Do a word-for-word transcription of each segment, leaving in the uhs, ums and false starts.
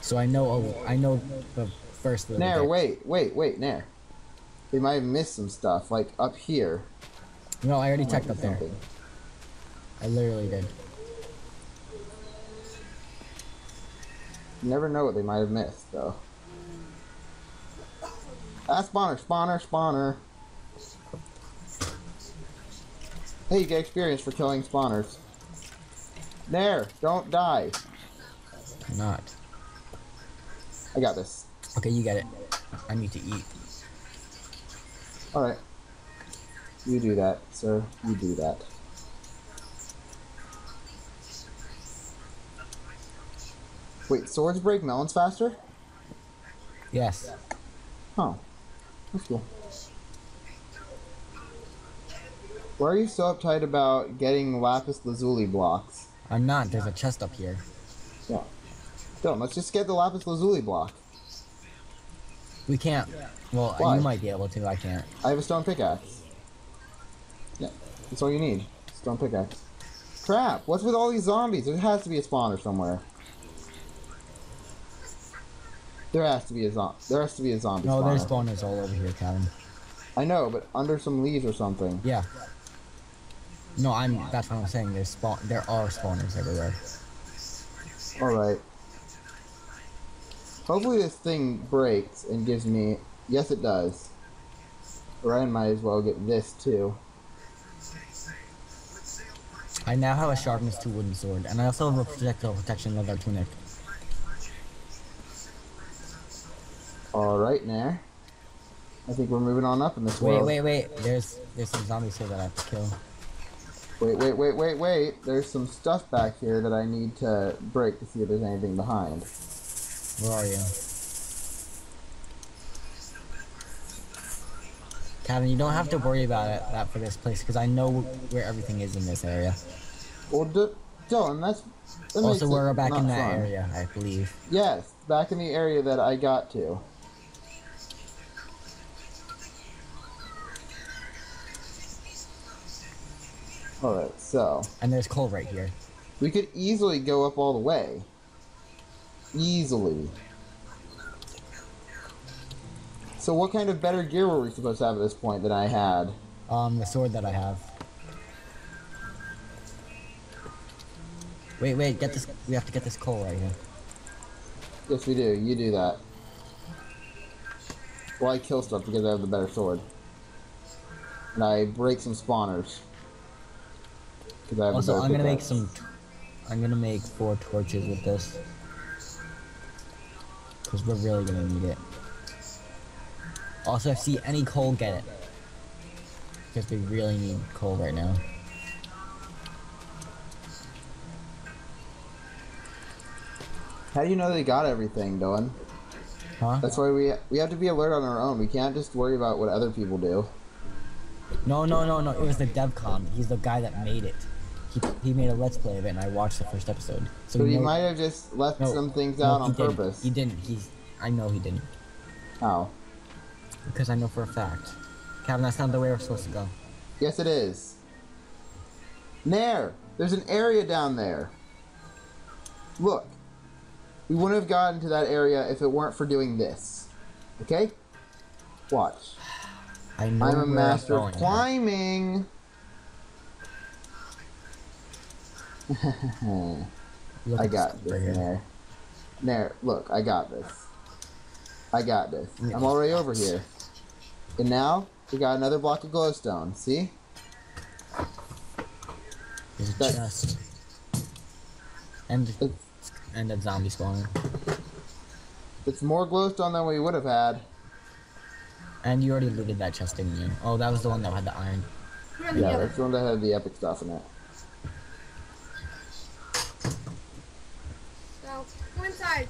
So I know, oh, I know the first little Nair, bit. wait, wait, wait, Nair. They might have missed some stuff, like up here. No, I already Might checked be up there. something. I literally did. You never know what they might have missed, though. Ah, spawner, spawner, spawner. Hey, you get experience for killing spawners. Nair, don't die. I'm not. I got this. Okay, you get it. I need to eat. Alright. You do that, sir. You do that. Wait, swords break melons faster? Yes. Huh. That's cool. Why are you so uptight about getting lapis lazuli blocks? I'm not. There's a chest up here. Yeah. Don't. Let's just get the lapis lazuli block. We can't. Well, Why? you might be able to. I can't. I have a stone pickaxe. Yeah. That's all you need. Stone pickaxe. Crap! What's with all these zombies? There has to be a spawner somewhere. There has to be a zom. There has to be a zombie No, spawner. there's spawners all over here, Calvin. I know, but under some leaves or something. Yeah. No, I'm. That's what I'm saying. There's spawn. There are spawners everywhere. Alright. Hopefully this thing breaks and gives me... Yes, it does. Or I might as well get this, too. I now have a sharpness two wooden sword, and I also have a projectile protection leather tunic. Alright, Nair. I think we're moving on up in this Wait, world. wait, wait. There's there's some zombies here that I have to kill. Wait, wait, wait, wait, wait. There's some stuff back here that I need to break to see if there's anything behind. Where are you? Calvin, you don't have to worry about it, that for this place, because I know where everything is in this area. Well, D Dylan, that's... That Also, makes we're it back not in that fun. area, I believe. Yes, back in the area that I got to. Alright, so... And there's coal right here. We could easily go up all the way. Easily. So what kind of better gear were we supposed to have at this point than I had? Um, the sword that I have. Wait, wait, get this. We have to get this coal right here. Yes, we do. You do that. Well, I kill stuff because I have the better sword. And I break some spawners. Because I have Also, the better I'm gonna make pickaxe. some. I'm gonna make four torches with this. Because we're really gonna need it. Also, if you see any coal, get it. Because we really need coal right now. How do you know they got everything, Dylan? Huh? That's why we we have to be alert on our own. We can't just worry about what other people do. No, no, no, no. It was the DevCon. He's the guy that made it. He, he made a Let's Play of it, and I watched the first episode. So So we he know- might have just left no, some things no, out he on didn't. purpose. He didn't. He's. I know he didn't. How? Because I know for a fact. Calvin, that's not the way we're supposed to go. Yes, it is. Nair, there's an area down there. Look. We wouldn't have gotten to that area if it weren't for doing this. Okay? Watch. I know I'm a where master I'm of going. climbing. Look I at got this right this, here. Nair. Nair, look, I got this. I got this. Yeah. I'm already over here. And now, we got another block of glowstone. See? There's a That- chest. And It's, and a zombie spawner. it's more glowstone than we would have had. And you already looted that chest, didn't you? Oh, that was the one that had the iron. Yeah, that's the one that had the epic stuff in it. So, go inside.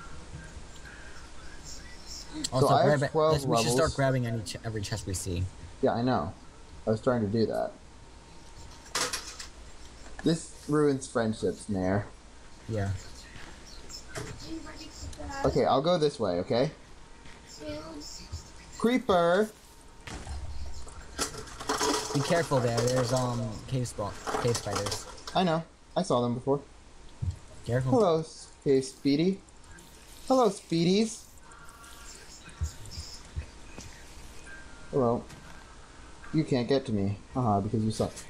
Also, I have grab it. twelve Let's- we should start levels. grabbing any ch every chest we see. Yeah, I know. I was trying to do that. This ruins friendships, Nair. Yeah. Okay, I'll go this way, okay? Creeper! Be careful there. There's um cave spawn, cave spiders. I know. I saw them before. Careful. Hello, Cave Speedy. Hello, Speedies. Hello. You can't get to me. Haha, because you suck.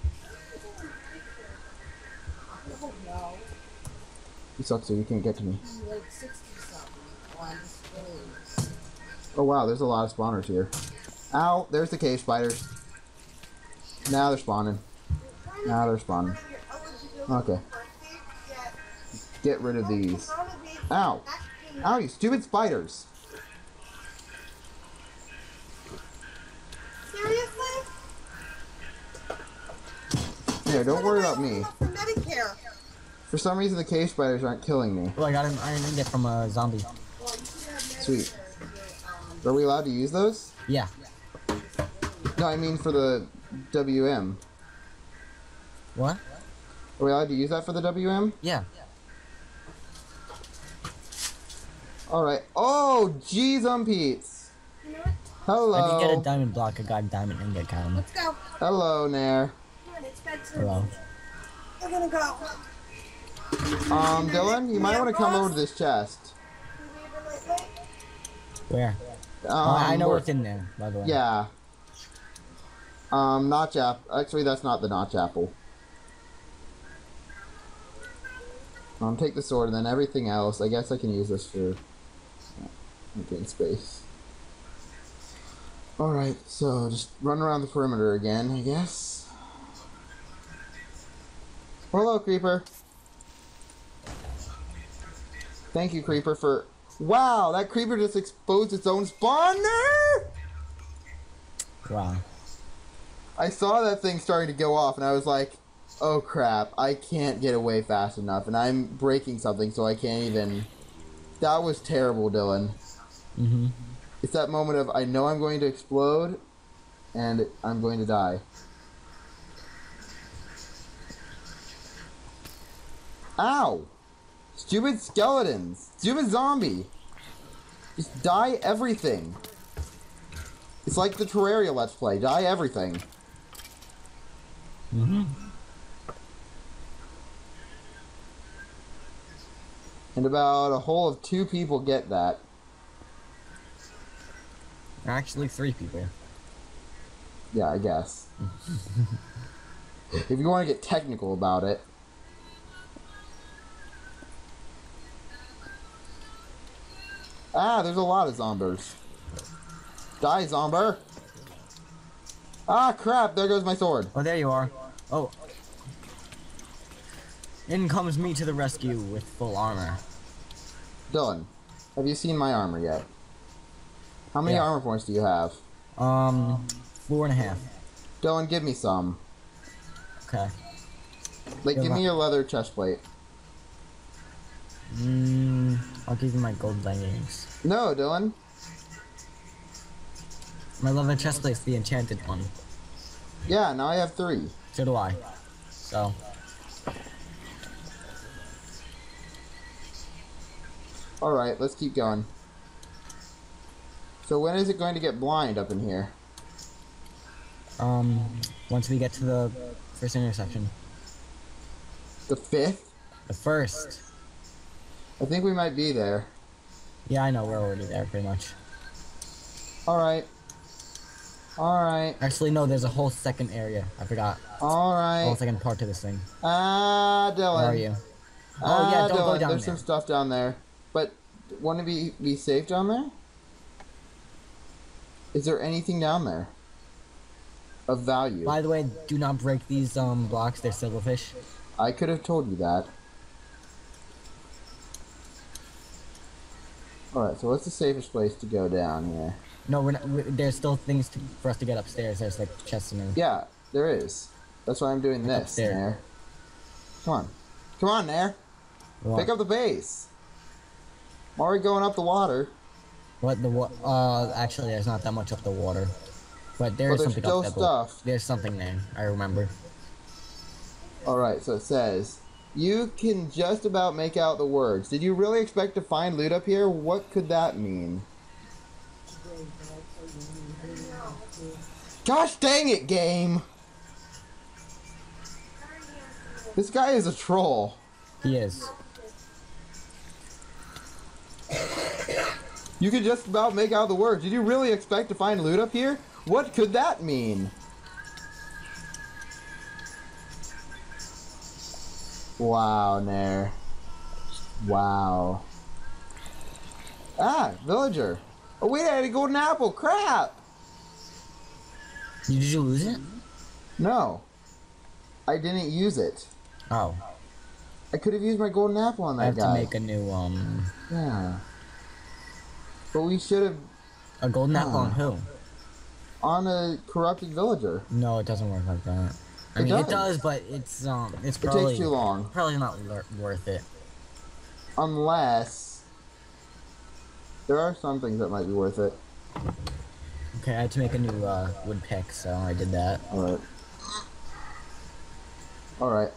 You suck, so you can't get to me. Oh wow, there's a lot of spawners here. Ow, there's the cave spiders. Now they're spawning. Now they're spawning. Okay. Get rid of these. Ow! Ow, you stupid spiders! Seriously? Here, don't worry about me. For Medicare. For some reason, the cave spiders aren't killing me. Oh, I got an iron ingot from a zombie. Sweet. Are we allowed to use those? Yeah. No, I mean for the W M. What? Are we allowed to use that for the W M? Yeah. Alright. Oh, jeez um Pete's. You know what? Hello. I did get a diamond block. I got a diamond ingot kind of. Let's go. Hello, Nair. Come on, it's bedtime. Hello. We're gonna go. Um, Dylan, you might want to come over to this chest. You leaving lately? Where? Um, Oh, I know where- what's in there, by the way. Yeah. Um, notch apple. Actually, that's not the notch apple. Um, take the sword and then everything else. I guess I can use this for getting space. Alright, so just run around the perimeter again, I guess. Hello, Creeper. Thank you, Creeper, for... Wow, that Creeper just exposed its own spawner! Wow. I saw that thing starting to go off, and I was like, oh crap, I can't get away fast enough, and I'm breaking something, so I can't even... That was terrible, Dylan. Mm-hmm. It's that moment of, I know I'm going to explode, and I'm going to die. Ow! Stupid skeletons! Stupid zombie! Just die everything! It's like the Terraria Let's Play, die everything. Mm-hmm. And about a whole of two people get that. Actually, three people. Yeah, I guess. If you want to get technical about it. Ah, there's a lot of zombies. Die, zomber! Ah, crap, there goes my sword. Oh, there you are. Oh. In comes me to the rescue with full armor. Dylan, have you seen my armor yet? How many Yeah. armor points do you have? Um, four and a half. Dylan, give me some. Okay. Like, Yeah, give my- me your leather chest plate. Mm, I'll give you my gold leggings. No, Dylan. My leather chestplate's the enchanted one. Yeah, now I have three. So do I. So. Alright, let's keep going. So when is it going to get blind up in here? Um, once we get to the first intersection. The fifth? The first. I think we might be there. Yeah, I know, we're already there, pretty much. Alright. Alright. Actually, no, there's a whole second area. I forgot. A whole Alright. second part to this thing. Ah, Dylan. Where are you? Oh, Ah, yeah, don't go Dylan, down There's there. some stuff down there. But, want to be, be safe down there? Is there anything down there? Of value? By the way, do not break these um blocks, they're silverfish. I could have told you that. Alright, so what's the safest place to go down here? No, we're not, we there's still things to, for us to get upstairs. There's like chests in there. Yeah, there is. That's why I'm doing Pick up this, there. Nair. Come on. Come on, Nair. What? Pick up the base. I'm already going up the water. What the what? Uh, actually, there's not that much up the water, but there But is there's something still up there. stuff. There's something there. I remember. Alright, so it says, you can just about make out the words. Did you really expect to find loot up here? What could that mean? Gosh dang it, game! This guy is a troll. He is. You could just about make out the words. Did you really expect to find loot up here? What could that mean? Wow, Nair. Wow. Ah, villager. Oh wait, I had a golden apple. Crap! Did you lose it? No. I didn't use it. Oh. I could have used my golden apple on that I have guy. to make a new, um... Yeah. But we should have... A golden apple on who? On a corrupted villager. No, it doesn't work like that. I It mean, does. it does, but it's, um... It's It probably... takes too long. Probably not wor- worth it. Unless... There are some things that might be worth it. Okay, I had to make a new, uh, wood pick, so I did that. Alright. Alright.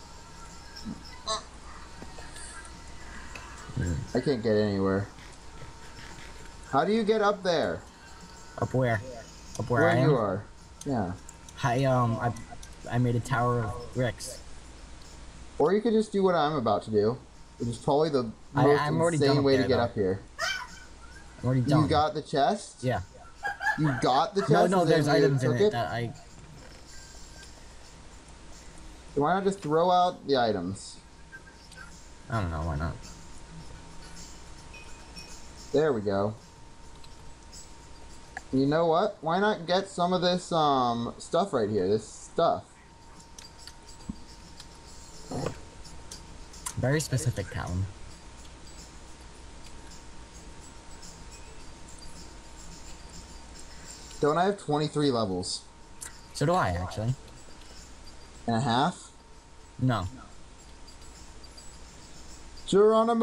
I can't get anywhere. How do you get up there? Up where? Up where, Where I am? you are. Yeah. I, um, I, I made a tower of bricks. Or you could just do what I'm about to do. Which is probably the I- most I'm already done insane up way there, to get though. up here. I'm already done. You got the chest? Yeah. You got the chest? No, no, and then there's you items in took it that I... Why not just throw out the items? I don't know, why not? There we go. You know what? Why not get some of this um stuff right here? This stuff. Very specific town. Don't I have twenty-three levels? So do I, actually. And a half? No. Geronimo!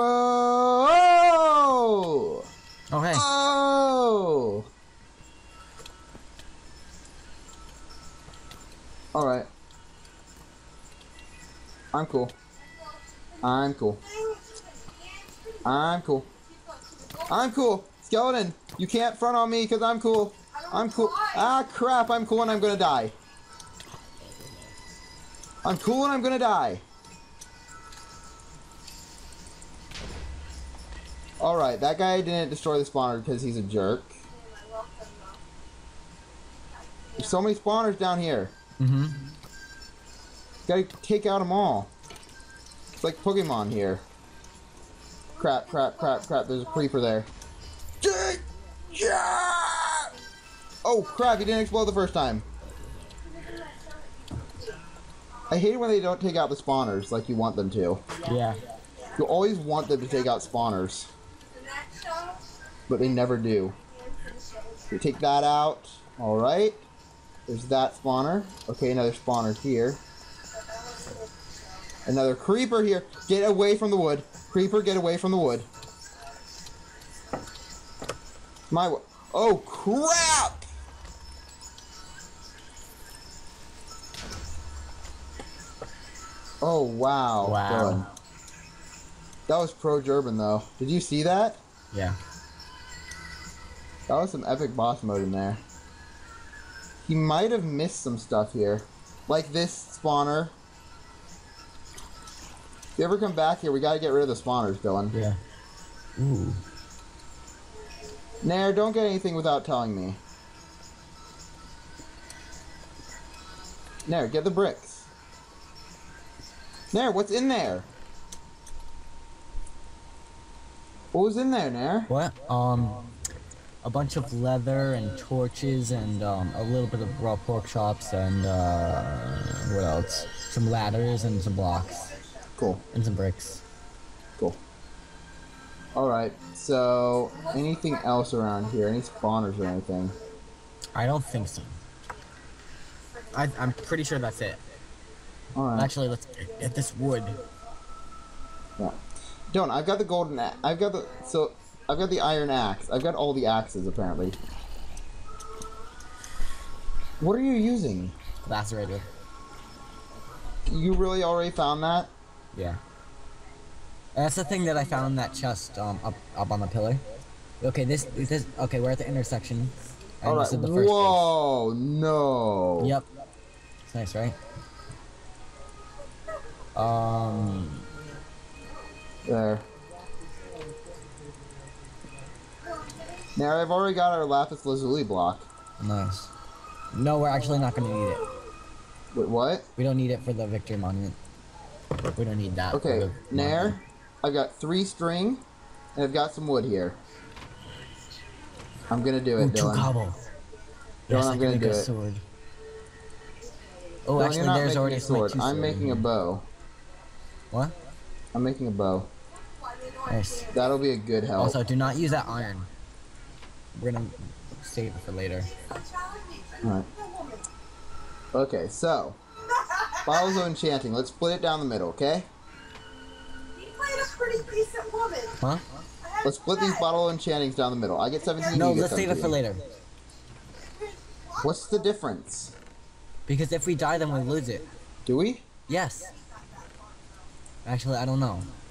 Oh! Oh, hey. Oh! Alright. I'm cool. I'm cool. I'm cool. I'm cool. Skeleton, you can't front on me because I'm cool. I'm cool. Ah, crap. I'm cool and I'm gonna die. I'm cool and I'm gonna die. Alright, that guy didn't destroy the spawner because he's a jerk. There's so many spawners down here. Mm-hmm. Gotta take out them all. It's like Pokemon here. Crap, crap, crap, crap. There's a creeper there. Yeah! Oh, crap. He didn't explode the first time. I hate it when they don't take out the spawners like you want them to. Yeah. You always want them to take out spawners. But they never do. You take that out. Alright. There's that spawner. Okay, another spawner here. Another creeper here. Get away from the wood. Creeper, get away from the wood. My wo- Oh, crap! Oh, wow. Wow. Dylan. That was pro German, though. Did you see that? Yeah. That was some epic boss mode in there. He might have missed some stuff here. Like this spawner. If you ever come back here, we gotta get rid of the spawners, Dylan. Yeah. Ooh. Nair, don't get anything without telling me. Nair, get the bricks. Nair, what's in there? What was in there, Nair? What? Um, a bunch of leather and torches and um, a little bit of raw pork chops and uh, what else? Some ladders and some blocks Cool, and some bricks. cool. Alright, so anything else around here? Any spawners or anything? I don't think so. I, I'm pretty sure that's it. Alright. Actually, let's get this wood. Yeah. Don't, I've got the golden a- I've got the so I've got the iron axe. I've got all the axes apparently. What are you using? Lacerator. You really already found that? Yeah. And that's the thing that I found in that chest um up up on the pillar. Okay, this this okay, we're at the intersection. And Alright. this is the first Whoa, no. place. Yep. It's nice, right? Um There. Now I've already got our lapis lazuli block. Nice. No, we're actually not gonna need it. Wait, what? We don't need it for the victory monument. We don't need that. for Okay, the Nair, monument. I've got three string, and I've got some wood here. I'm gonna do Ooh, it, two Dylan. cobble. Dylan, Yes, I I'm can gonna make do a it. sword. Oh, Dylan, actually, you're not there's making already a my sword. two I'm sword making a in bow. What? I'm making a bow. Nice. That'll be a good help. Also, do not use that iron. We're gonna save it for later. Alright. Okay, so bottles of enchanting. Let's split it down the middle, okay? You played a pretty decent woman. Huh? I have Let's to split these say. bottle enchantings down the middle. I get seventeen. No, you get let's save it for seventeen. later. What's the difference? Because if we die, then we lose it. Do we? Yes. Actually, I don't know.